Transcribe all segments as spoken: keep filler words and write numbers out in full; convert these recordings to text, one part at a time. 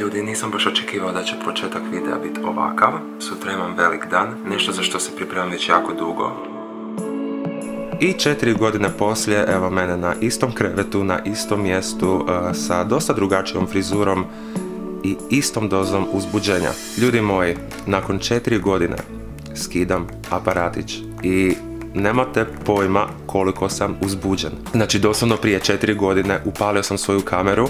Ljudi, nisam baš očekivao da će početak videa biti ovakav. Sutra imam velik dan, nešto za što se pripremam već jako dugo. I četiri godine poslije, evo mene na istom krevetu, na istom mjestu, uh, sa dosta drugačijom frizurom i istom dozom uzbuđenja. Ljudi moji, nakon četiri godine skidam aparatić i nemate pojma koliko sam uzbuđen. Znači, doslovno prije četiri godine upalio sam svoju kameru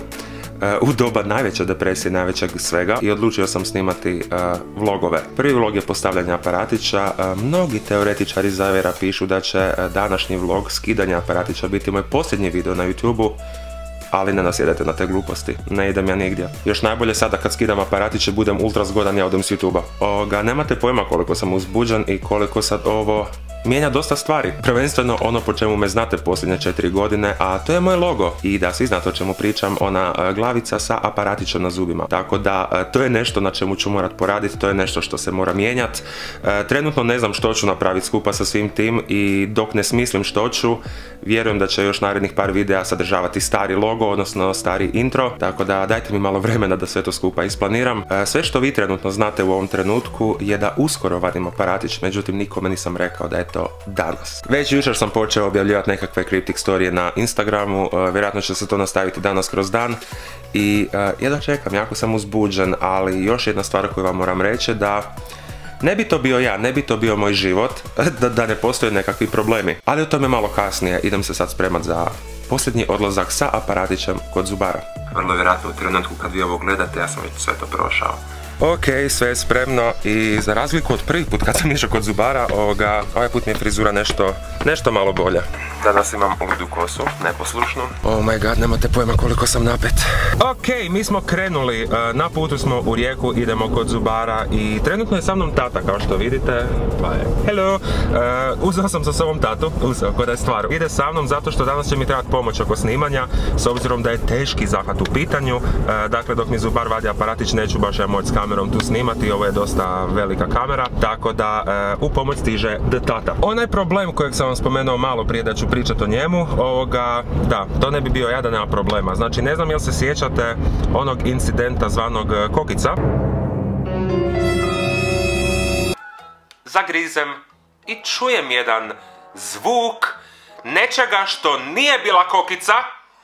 u doba najveće depresije, najvećeg svega, i odlučio sam snimati uh, vlogove. Prvi vlog je postavljanje aparatića. Uh, mnogi teoretičari zavjera pišu da će uh, današnji vlog skidanja aparatića biti moj posljednji video na YouTube-u, ali ne nasjedajte na te gluposti, ne idem ja nigdje. Još najbolje sada kad skidam aparatiće budem ultra zgodan, ja odem s YouTube-a. Oga, nemate pojma koliko sam uzbuđen i koliko sad ovo mijenja dosta stvari. Prvenstveno ono po čemu me znate posljednje četiri godine, a to je moj logo. I da svi znate o čemu pričam, ona uh, glavica sa aparatićem na zubima. Tako da uh, to je nešto na čemu ću morat poraditi, to je nešto što se mora mijenjati. Uh, trenutno ne znam što ću napraviti skupa sa svim tim i dok ne smislim što ću, vjerujem da će još narednih par videa sadržavati stari logo, odnosno stari intro. Tako da dajte mi malo vremena da sve to skupa isplaniram. Uh, sve što vi trenutno znate u ovom trenutku je da uskoro vadim aparatić, međutim nikome nisam rekao da je to danas. Već jučer sam počeo objavljivati nekakve kriptik storije na Instagramu, uh, vjerojatno će se to nastaviti danas kroz dan i uh, jedva čekam, jako sam uzbuđen, ali još jedna stvar koju vam moram reći da ne bi to bio ja, ne bi to bio moj život, da, da ne postoje nekakvi problemi. Ali o tome malo kasnije, idem se sad spremat za posljednji odlazak sa aparatićem kod zubara. Vrlo vjerojatno u trenutku kad vi ovo gledate, ja sam već sve to prošao. Ok, sve je spremno i za razliku od prvi put kad sam išao kod zubara, ovoga, ovaj put mi je frizura nešto, nešto malo bolja. Danas imam ludu kosu, neposlušnu. Oh my god, nemate pojma koliko sam napet. Ok, mi smo krenuli, na putu smo u Rijeku, idemo kod zubara i trenutno je sa mnom tata, kao što vidite. Hello! Uh, uzeo sam sa sobom tatu, uzeo, ko da je stvar. Ide sa mnom zato što danas će mi trebati pomoć oko snimanja, s obzirom da je teški zahvat u pitanju. Uh, dakle, dok mi zubar vadi aparatić, neću baš ja moći s kamerom tu snimati, ovo je dosta velika kamera, tako da uh, u pomoć stiže the tata. Onaj problem kojeg sam vam spomenuo malo prije da ću pričati o njemu, ovoga, da, to ne bi bio ja da nema problema. Znači, ne znam jel se sjećate onog incidenta zvanog kokica. Zagrizem i čujem jedan zvuk nečega što nije bila kokica.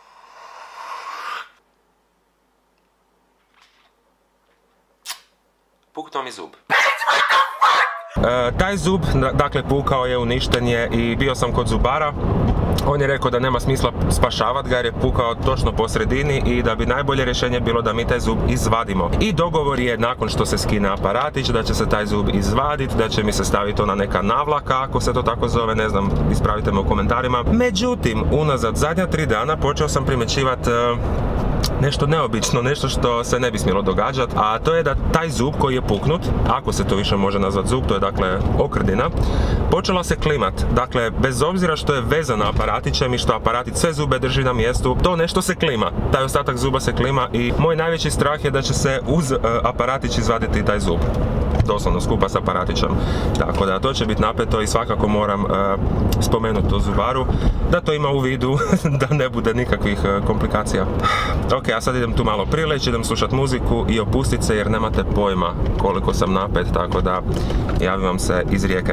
Puknuo mi zub. E, taj zub, dakle, pukao je, uništen je i bio sam kod zubara. On je rekao da nema smisla spašavati ga jer je pukao točno po sredini i da bi najbolje rješenje bilo da mi taj zub izvadimo. I dogovor je, nakon što se skine aparatić, da će se taj zub izvaditi, da će mi se staviti ona neka navlaka, ako se to tako zove, ne znam, ispravite me u komentarima. Međutim, unazad zadnja tri dana počeo sam primjećivati uh, nešto neobično, nešto što se ne bi smjelo događati, a to je da taj zub koji je puknut, ako se to više može nazvati zub, to je dakle okrdina, počela se klimat. Dakle, bez obzira što je vezana aparatićem i što aparatić sve zube drži na mjestu, to nešto se klima. Taj ostatak zuba se klima i moj najveći strah je da će se uz uh, aparatić izvaditi taj zub. Doslovno skupa s aparatićem. Tako da to će biti napeto i svakako moram uh, spomenuti to zubaru, da to ima u vidu, da ne bude nikakvih uh, komplikacija. Ok, ja sad idem tu malo prileći, idem slušati muziku i opustit se jer nemate pojma koliko sam napet, tako da javim vam se iz Rijeke.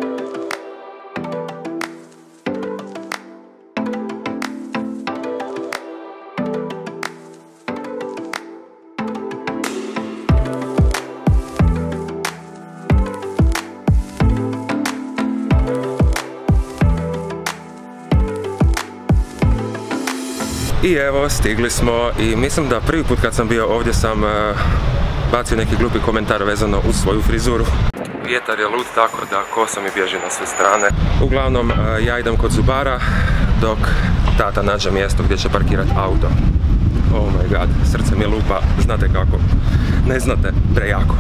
I evo, stigli smo i mislim da prvi put kad sam bio ovdje sam uh, bacio neki glupi komentar vezano uz svoju frizuru. Vjetar je lud, tako da kosa mi bježi na sve strane. Uglavnom, uh, ja idem kod zubara dok tata nađe mjesto gdje će parkirati auto. Oh my god, srce mi lupa, znate kako? Ne znate, prejako.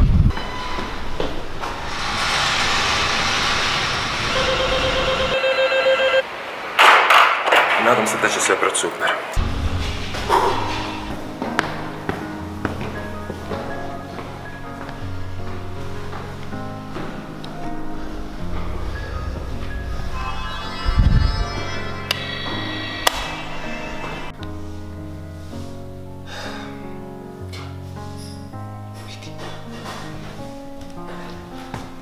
Nadam se da će sve proći super.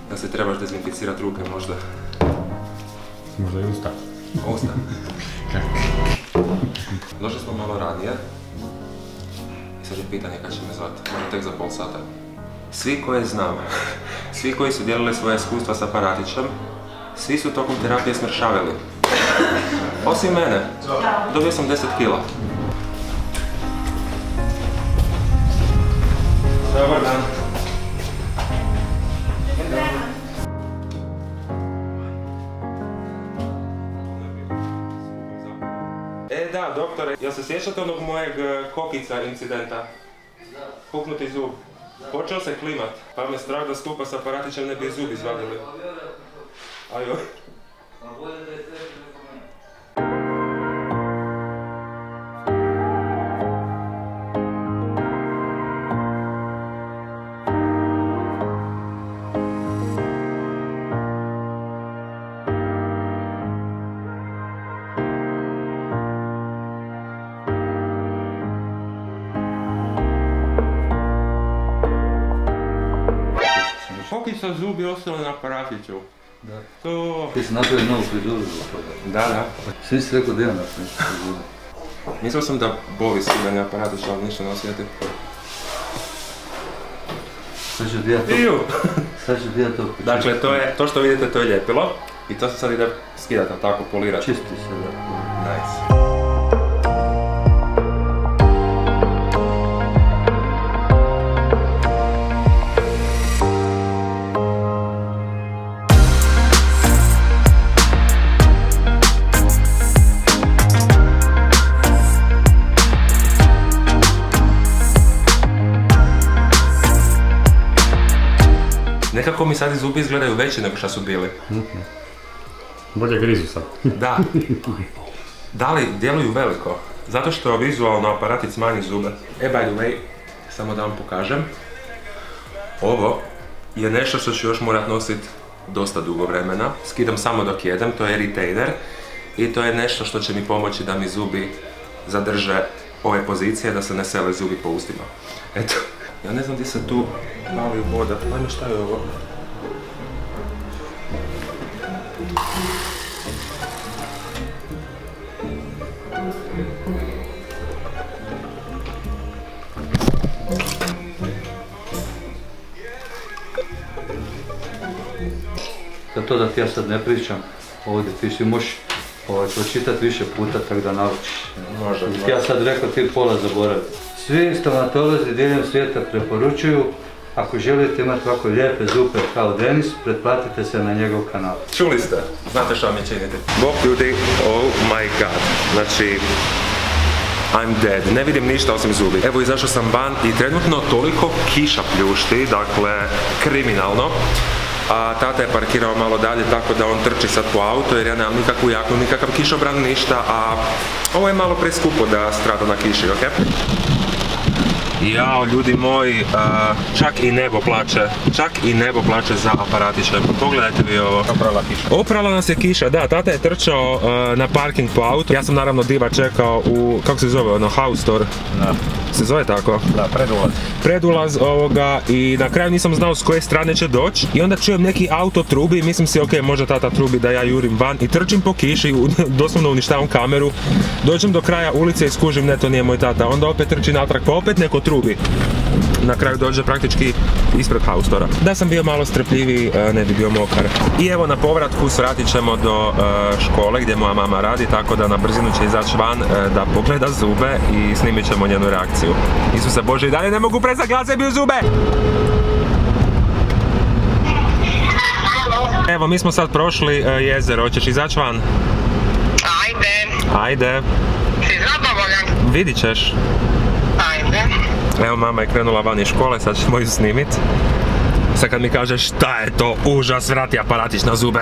Da se trebaš dezinficirati ruke možda. Možda i usta. Usta. Došli smo malo ranije. I sad je pitanje kad će me zvati. Možda tek za pol sata. Svi koje znam, svi koji su dijelili svoje iskustva s aparatićem, svi su tokom terapije smršavili. Osim mene. Dobio sam deset kila. Dobar dan. E da, doktore, jel se sjećate onog mojeg kokica incidenta? Puknuti zub. Počeo se klimat, pa me strah da skupa s aparatićem ne bi zub izvadili. Ajoj. Kokica zub je ostala na aparatiću. Da. To... Ti si napravio novu frizuru zbog toga. Da, da. Svi si rekao da imam napravio frizuru. Mislio sam da boli skidanje aparatića, ali ništa ne osjeti. Sad ću dvijat to. Iju! Sad ću dvijat to. Dakle, to je, to što vidite, to je ljepilo. I to se sad ide skidati, tako, polirati. Čisti se, da. Nice. Nekako mi sad i zubi izgledaju veći nego što su bili. Bolje grizu sad. Da. Da li djeluju veliko? Zato što vizualno aparatic manji zube. E, by the way, samo da vam pokažem. Ovo je nešto što ću još morat nositi dosta dugo vremena. Skidam samo dok jedem, to je retainer. I to je nešto što će mi pomoći da mi zubi zadrže ove pozicije, da se ne sele zubi po ustima. Eto. Ja ne znam gdje se tu mali voda. Ajme, šta je ovo? Za to da ti ja sad ne pričam, ovdje ti si možeš pročitati više puta tako da naučiš. Može, može. Ti ja sad rekao ti pola zaboravi. Svi stomatolozi diljem svijeta preporučuju, ako želite imati ovako lijepe zube kao Denis, pretplatite se na njegov kanal. Čuli ste? Znate što mi činite? Bog ljudi, oh my god. Znači, I'm dead. Ne vidim ništa osim zubi. Evo, izašao sam van i trenutno toliko kiša pljušti, dakle, kriminalno. A tata je parkirao malo dalje tako da on trči sad po auto jer ja nemam nikakvu jaknu, nikakav kišobran, ništa, a ovo je malo preskupo da strada na kiši, ok? Jao, ljudi moji, čak i nebo plače, čak i nebo plače za aparatićem. Pogledajte vi ovo. Oprala kiša. Oprala nas je kiša, da, tata je trčao na parking po autu. Ja sam naravno diva čekao u, kako se zove, ono, house store. Da. Se zove tako? Da, predulaz. Predulaz ovoga i na kraju nisam znao s koje strane će doći. I onda čujem neki auto trubi i mislim si, ok, možda tata trubi da ja jurim van. I trčim po kiši, doslovno uništavam kameru. Dođem do kraja ulice i skužim, ne, to nije moj tata. Onda opet trči natrag, pa opet neko trubi. Na kraju dođe praktički ispred haustora. Da sam bio malo strepljiviji, ne bi bio mokar. I evo na povratku svratit ćemo do škole gdje moja mama radi, tako da na brzinu će izaći van da pogleda zube i snimit ćemo njenu reakciju. Isuse Bože, i dalje ne mogu prestati gledat sebi u zube! Evo, mi smo sad prošli jezero, hoćeš izaći van? Ajde. Ajde. Si zadovoljan? Vidit ćeš. Ajde. Evo, mama je krenula van iz škole, sad ćemo ju snimit. Sad kad mi kažeš šta je to, užas, vrati aparatić na zube.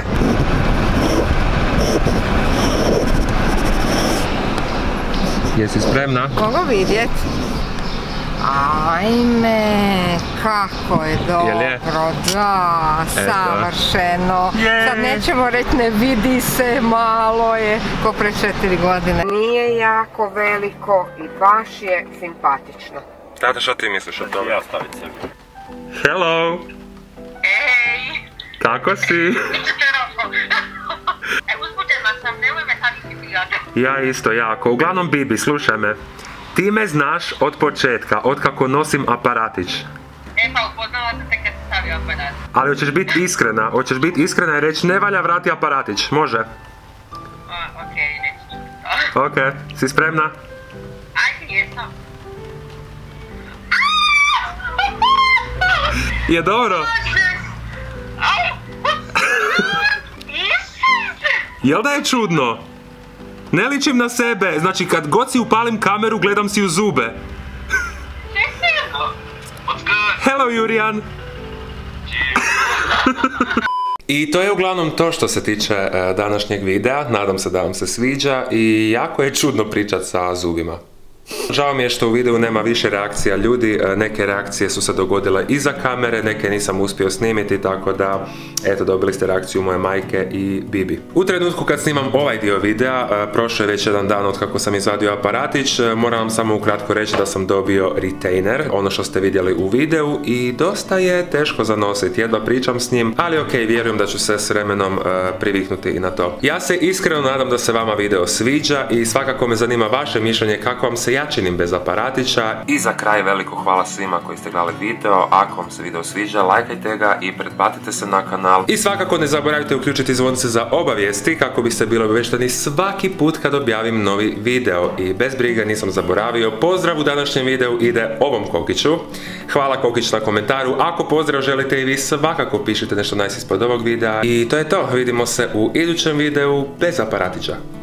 Jesi spremna? Koga vidjet? Ajme, kako je dobro, da, savršeno. Sad nećemo reći ne vidi se, malo je, ko pre četiri godine. Nije jako veliko i baš je simpatično. Tata, što ti misliš o tome? Ja stavit sebi. Hello! Ej! Kako si? Uzbuđena sam, nemoj me tako pijati. Ja isto jako. Uglavnom, Bibi, slušaj me. Ti me znaš od početka, od kako nosim aparatić. E pa upoznala sam te kad si stavio aparat. Ali hoćeš biti iskrena, hoćeš biti iskrena i reći ne valja vrati aparatić, može? Okej, reći ću to. Ok, si spremna? Ajde, jesam. Je dobro? Jel da je čudno? Ne ličim na sebe, znači kad god si upalim kameru gledam si u zube. Hello Jurijan! I to je uglavnom to što se tiče e, današnjeg videa, nadam se da vam se sviđa i jako je čudno pričat sa zubima. Žao mi je što u videu nema više reakcija ljudi, neke reakcije su se dogodile iza kamere, neke nisam uspio snimiti, tako da, eto, dobili ste reakciju moje majke i Bibi. U trenutku kad snimam ovaj dio videa, prošao je već jedan dan od kako sam izvadio aparatić, moram vam samo ukratko reći da sam dobio retainer, ono što ste vidjeli u videu, i dosta je teško za nositi, jedva pričam s njim, ali ok, vjerujem da ću se s vremenom uh, priviknuti i na to. Ja se iskreno nadam da se vama video sviđa i svakako me zanima vaše mišljenje kako vam se ja činim bez aparatića. I za kraj veliko hvala svima koji ste gledali video. Ako vam se video sviđa, lajkajte ga i pretplatite se na kanal. I svakako ne zaboravite uključiti zvonce za obavijesti kako biste bili obaviješteni svaki put kad objavim novi video. I bez brige, nisam zaboravio, pozdrav u današnjem videu ide ovom Kokiću. Hvala Kokić na komentaru. Ako pozdrav želite i vi, svakako pišite nešto nice ispod ovog videa. I to je to, vidimo se u idućem videu bez aparatića.